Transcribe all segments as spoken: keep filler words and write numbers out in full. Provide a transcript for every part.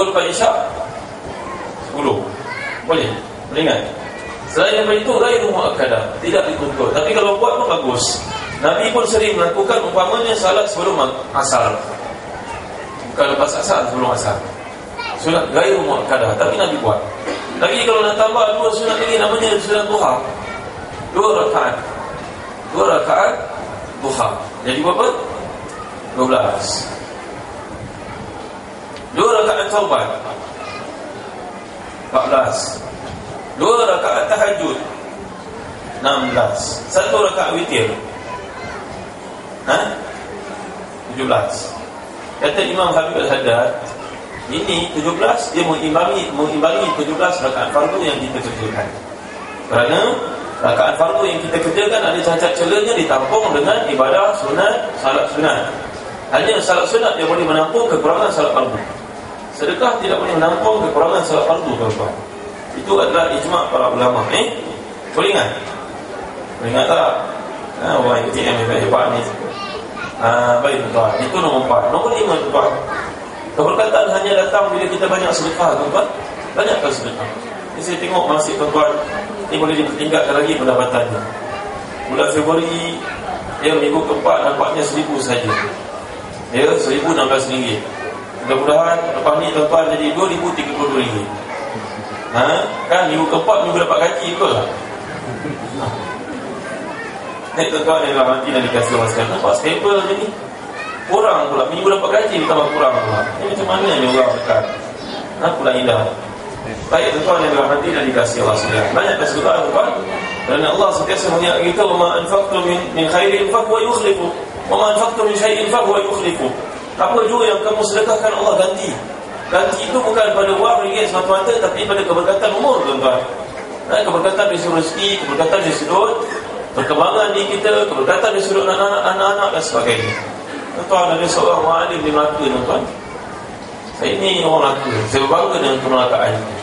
lepas Isyak sepuluh. Boleh? Boleh ingat? Selain daripada itu, ghairu muakkadah, tidak dituntut. Tapi kalau buat pun bagus. Nabi pun sering melakukan umpamanya salat sebelum asar, bukan lepas asar, sebelum asar. Sunat ghairu muakkadah, tapi Nabi buat. Lagi kalau nak tambah dua sunat lagi, namanya sunat duha. Dua rakaat. Dua rakaat duha. Jadi berapa? dua belas. Dua rakaat taubat, empat belas. Dua rakaat tahajud, enam belas. Satu rakaat witir, ha? tujuh belas. Kata Imam Habib Al-Haddad, ini tujuh belas dia mengimbangi mengimbangi tujuh belas rakaat fardu yang kita kerjakan. Kerana rakaat fardu yang kita kerjakan ada cacat celanya ditampung dengan ibadah sunat, salat sunat. Hanya salat sunat yang boleh menampung kekurangan salat fardu. Sedekah tidak boleh menampung kekurangan salat fardu, tuan-tuan. Itu adalah ijma' para ulama. Eh? Boleh ingat? Boleh ingat tak? Ha, orang I T M hebat-hebat ni. Ha, baik tuan. Itu nombor empat. Nombor lima tuan. Keberkatan hanya datang bila kita banyak sedekah, tuan-tuan. Banyakkan sedekah. Ini saya tengok masih tuan-tuan, ini boleh dipertingkatkan lagi pendapatannya. Bulan Februari, ya, minggu keempat nampaknya seribu saja. Ya, seribu enam belas ringgit. Mudah-mudahan lepas ni tuan-tuan jadi dua ribu tiga puluh dua ringgit. Ha? Kan minggu keempat minggu dapat gaji, betul tak? Nek tuan-tuan yang dalam hati dan dikasih orang sekalian, nampak stable je ni. Kurang pula, minggu dapat gaji ditambah kurang pula. Ini macam mana ni orang dekat? Ha, pula indah. Baik tuan-tuan yang dalam hati dan dikasih Allah sekalian, banyakkan sedekah tuan-tuan. Kerana Allah sentiasa mengingat kita, wa ma anfaqtum min min khairin fa huwa yukhlifu, wa ma anfaqtum min syai'in fa huwa yukhlifu. Apa juga yang kamu sedekahkan Allah ganti. Ganti itu bukan pada wang ringgit semata-mata, tapi pada keberkatan umur, tuan-tuan. Nah, keberkatan dari sudut rezeki, keberkatan dari sudut perkembangan di kita, keberkatan dari sudut anak-anak, anak-anak dan sebagainya. Tuan-tuan, ada seorang orang alim di Melaka, tuan-tuan. Saya ini orang Melaka, saya berbangga dengan kemelakaan itu,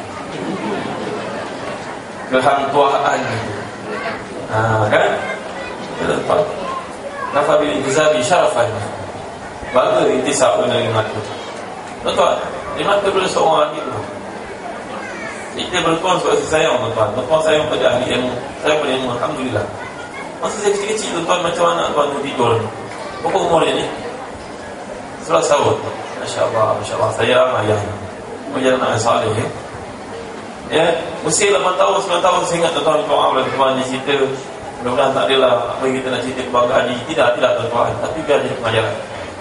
kehangtuaan itu. Ha, kan? Tuan-tuan, nafa bil intisabi syarafan, bangga intisab dengan Melaka. Tuan-tuan, di Melaka dulu seorang lagi tu, kita bertuan sebab saya sayang, tuan-tuan. Tuan-tuan sayang pada ahli ilmu, saya pada ilmu, alhamdulillah. Masa saya kecil-kecil, tuan-tuan, macam anak tuan tu tidur. Berapa umur dia ni? sebelas tahun. Masya Allah, Masya Allah. Sayang ayahnya, macam anak yang salih, ya. Ya, usia lapan tahun, sembilan tahun, saya ingat tuan-tuan, tuan-tuan, tuan-tuan ni cerita. Mudah-mudahan tak adalah apa yang kita nak cerita kebanggaan ni. Tidak, tidak tuan-tuan, tapi biar jadi pengajaran.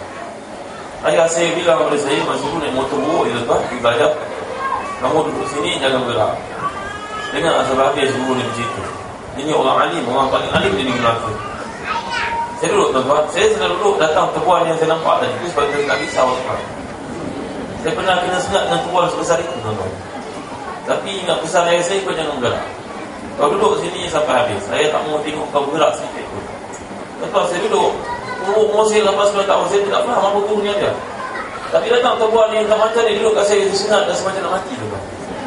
Ayah saya bilang kepada saya, masa dulu naik motor buruk, ya tuan, pergi belajar. Kamu duduk sini, jangan bergerak. Dengar asal habis guru ni bercerita. Ini orang alim, orang paling alim di negeri Melaka. Saya duduk, tuan-tuan, saya sedang duduk datang tepuan yang saya nampak tadi. Itu sebab saya tak risau, tuan-tuan. Saya pernah kena sengat dengan tepuan sebesar itu, tuan-tuan. Tapi ingat pesan ayah saya, kau jangan bergerak. Kau duduk sini sampai habis. Saya tak mau tengok kau bergerak sedikit pun. Tuan-tuan, saya duduk. Umur saya lapan belas tahun, saya tidak faham apa guru ni ada. Tapi datang tepuan yang macam ni duduk kat saya, sengat dan semacam nak mati, tuan-tuan.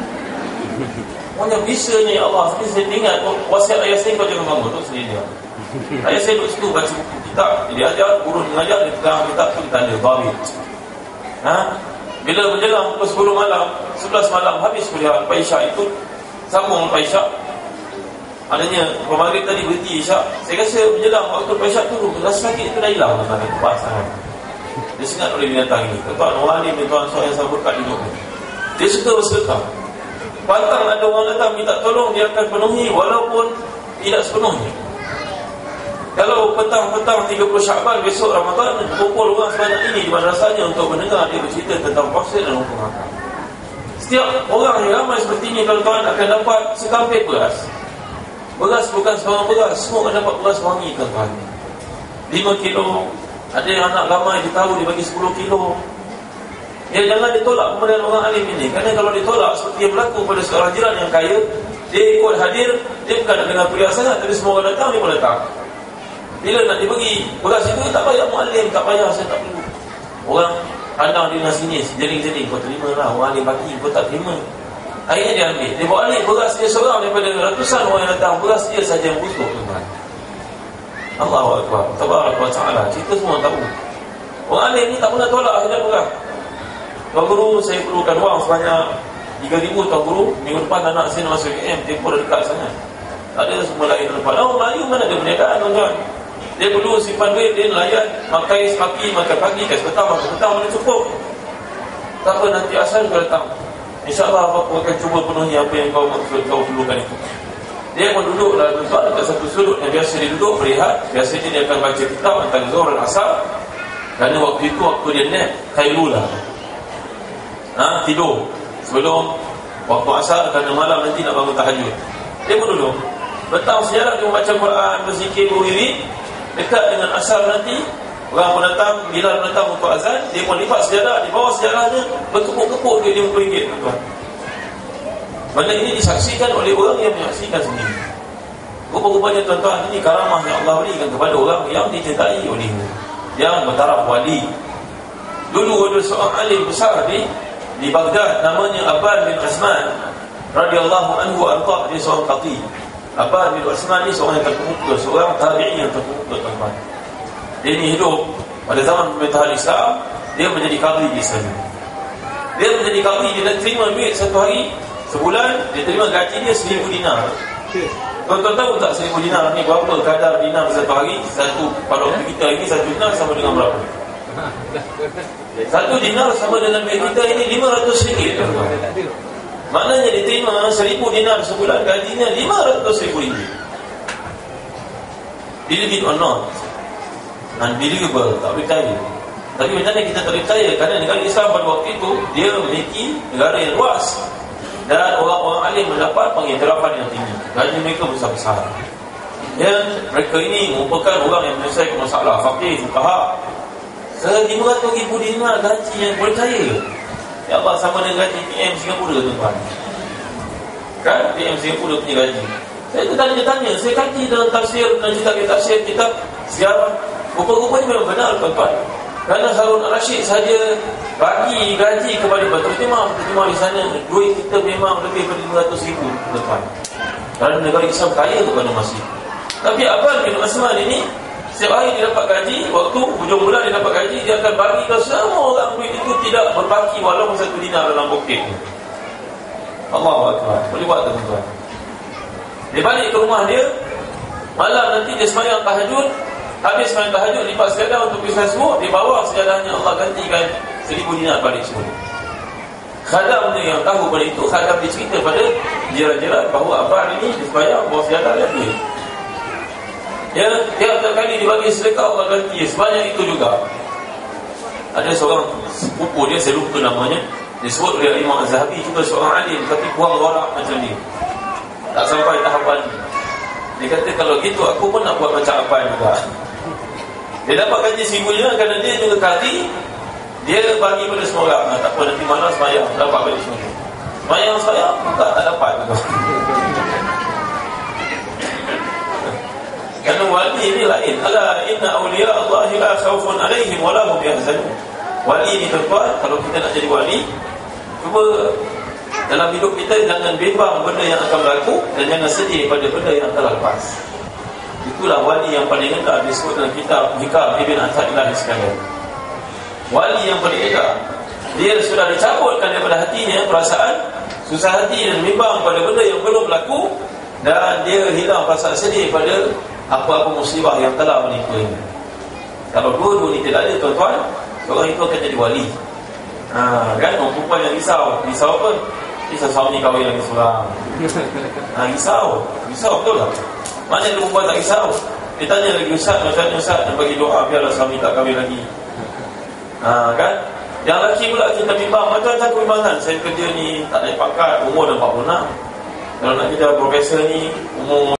Macam bisanya ya Allah. Tapi saya ingat wasiat ayah saya, kau jangan bangun. Itu sendiri dia. Ayah saya duduk situ baca buku kitab. Dia ajar, guru mengajar, dia pegang kitab tu, kita ada Dhabit. Ha? Bila menjelang pukul sepuluh malam, sebelas malam, habis kuliah lepas Isyak itu, sambung lepas Isyak. Adanya pemaghrib tadi berhenti Isyak. Saya rasa menjelang waktu lepas Isyak tu, rasa sakit itu dah hilang, tuan-tuan. Kuat sangat. Dia sengat oleh binatang ini. Tuan-tuan, orang alim, tuan-tuan, soal yang saya berkat hidup ni. Dia suka bersedekah. Pantang ada orang datang minta tolong, dia akan penuhi walaupun tidak sepenuhnya. Kalau petang-petang tiga puluh Syakban, besok Ramadan, kumpul orang sebanyak ini di madrasahnya untuk mendengar dia bercerita tentang puasa dan hukum akal. Setiap orang yang ramai seperti ini, tuan-tuan, akan dapat sekampir beras. Beras bukan sebarang beras, semua akan dapat beras wangi, tuan-tuan. lima kilo. Ada yang anak ramai, dia tahu dia bagi sepuluh kilo. Ya, jangan ditolak kemudian orang alim ini. Kerana kalau ditolak, seperti yang berlaku pada seorang jiran yang kaya, dia ikut hadir, dia bukan nak dengar kuliah sangat, tapi semua orang datang, dia pun datang. Bila nak dibagi beras itu, tak payah mu'alim, tak payah, saya tak perlu. Orang pandang dia dengan sini, jeling-jeling, kau terima lah, orang alim bagi, kau tak terima. Akhirnya dia ambil, dia bawa alik beras dia seorang daripada ratusan orang yang datang, beras dia saja yang busuk, tuan-tuan. Allahu Akbar, tabaraka wa ta'ala. Kita semua tahu orang alim ni tak pernah tolak hasil beras. Tuan Guru, saya perlukan wang sebanyak tiga ribu Tuan Guru. Minggu depan anak saya nak masuk K M, tempoh dah dekat sana. Tak ada semua lain tempat. Oh, Melayu mana ada perniagaan tuan-tuan. Dia perlu simpan duit, dia nelayan, makai pagi, makan pagi, kas petang, makan petang, mana cukup. Tak apa, nanti asal kau datang. InsyaAllah apa akan cuba penuhi apa yang kau maksud, kau perlukan itu. Dia pun duduklah tuan-tuan dekat satu sudut yang biasa dia duduk, berehat. Biasanya dia akan baca kitab antara Zuhur dan Asar. Kerana waktu itu waktu dia nap, Khairullah, ha, tidur sebelum waktu asar, kerana malam nanti nak bangun tahajud. Dia pun duduk petang sejarah, dia membaca Quran, berzikir, berwirid. Dekat dengan asar nanti, orang pun datang, Bilal datang untuk azan. Dia pun lipat sejarah, di bawah sejarahnya berkepuk-kepuk dia lima puluh ringgit tuan-tuan. Benda ini disaksikan oleh orang yang menyaksikan sendiri. Rupa-rupanya tuan-tuan, ini karamah yang Allah berikan kepada orang yang dicintai olehnya, yang bertaraf wali. Dulu ada seorang alim besar di di Baghdad, namanya Abbad bin Usman radhiyallahu anhu arda. Dia seorang qadhi. Abbad bin Usman ni seorang yang terkemuka, seorang tabi'i yang terkemuka tuan-tuan. Dia ni hidup pada zaman pemerintahan Islam. Dia menjadi qadhi di sana. Dia menjadi qadhi, dia terima duit satu hari, sebulan dia terima gaji dia seribu dinar. Tuan-tuan tahu tak seribu dinar ni berapa kadar dinar satu hari? Satu, pada waktu kita ini satu dinar sama dengan berapa? Satu dinar sama dengan duit kita ini lima ratus ringgit. Maknanya dia terima seribu dinar sebulan, gajinya lima ratus ribu ringgit. Believe it or not, unbelievable, tak percaya. Tapi macam mana kita tak percaya? Kerana negara Islam pada waktu itu dia memiliki negara yang luas, dan orang-orang alim mendapat pengiktirafan yang tinggi. Gaji mereka besar-besar. Dan mereka ini merupakan orang yang menyelesaikan masalah faqih, fuqaha. lima ratus ribu dinar gaji yang percaya. Ya Allah, sama dengan gaji P M Singapura tuan-tuan. Kan P M Singapura punya gaji. Saya tu tanya-tanya, saya kaji dalam tafsir dan kitab tafsir, kitab sejarah. Rupa-rupanya memang benar tuan-tuan. Kerana Harun Al-Rashid saja bagi gaji kepada Baitul Timah. Baitul Timah di sana, duit kita memang lebih daripada lima ratus ribu tuan-tuan. Kerana negara Islam kaya kepada masjid. Tapi Abbad bin Usman ini, setiap hari dia dapat gaji, waktu hujung bulan dia dapat gaji, dia akan bagi ke semua orang duit itu, tidak berbaki walaupun satu dinar dalam poket. Allahu Akbar. Boleh buat tuan-tuan. Dia balik ke rumah dia, malam nanti dia sembahyang tahajud. Habis sembahyang tahajud, lipat sejadah untuk pisah semua, dia bawa sejadahnya, Allah gantikan seribu dinar balik semua. Khadam dia yang tahu pada itu, khadam dia cerita pada jiran-jiran bahawa Abbad ini dia sembahyang bawa sejadah dan duit. Ya, tiap-tiap kali dibagi sedekah, Allah ganti sebanyak itu juga. Ada seorang sepupu dia, saya lupa namanya, disebut oleh Imam Az-Zahabi, juga seorang alim tapi kurang warak macam ni, tak sampai tahapan ni. Dia kata kalau gitu aku pun nak buat macam apa juga. Dia dapat gaji seribu dinar kerana dia juga qadhi. Dia bagi pada semua orang. Tak apa, nanti malam sembahyang dapat balik semua. Sembahyang saya tak, tak dapat juga. Kerana wali ini lain. Ala inna awliya Allahi la khawfun alaihim wa la hum yahzanun. Wali ini tuan-tuan, kalau kita nak jadi wali, cuba dalam hidup kita jangan bimbang benda yang akan berlaku, dan jangan sedih pada benda yang telah lepas. Itulah wali yang paling rendah disebut dalam kitab Hikam Ibn Athaillah sekalian. Wali yang paling rendah, dia sudah dicabutkan daripada hatinya perasaan susah hati dan bimbang pada benda yang belum berlaku, dan dia hilang perasaan sedih pada apa-apa musibah yang telah menimpanya. Kalau dua-dua ni tidak ada tuan-tuan, orang itu akan jadi wali. Ha, kan orang perempuan yang risau. Risau apa? Risau suami kahwin lagi seorang. Ha, risau. Risau betul tak? Mana dia perempuan tak risau? Dia tanya lagi, Ustaz, macam mana Ustaz nak bagi doa biarlah suami tak kahwin lagi. Ha, kan? Yang lelaki pula kita bimbang, macam-macam kebimbangan. Saya kerja ni tak naik pangkat, umur dah empat puluh enam. Kalau nak kerja profesor ni umur